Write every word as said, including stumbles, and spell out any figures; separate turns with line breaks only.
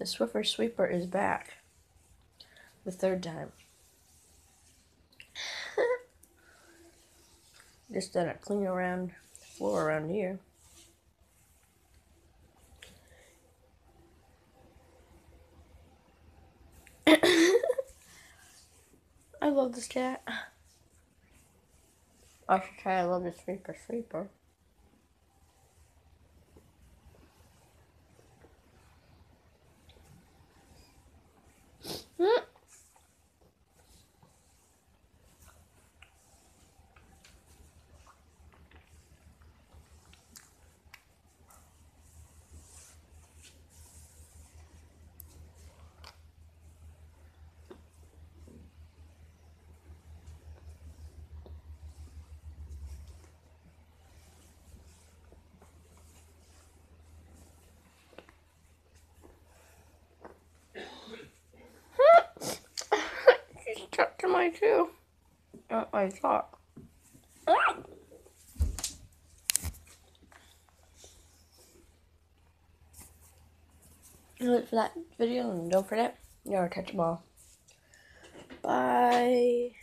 The Swiffer Sweeper is back. The third time. Just done a clean around the floor around here. I love this cat. I should try I love the Swiffer Sweeper. She's stuck to my shoe. Uh, my sock. Look for that video and don't forget, never touch a ball. Bye.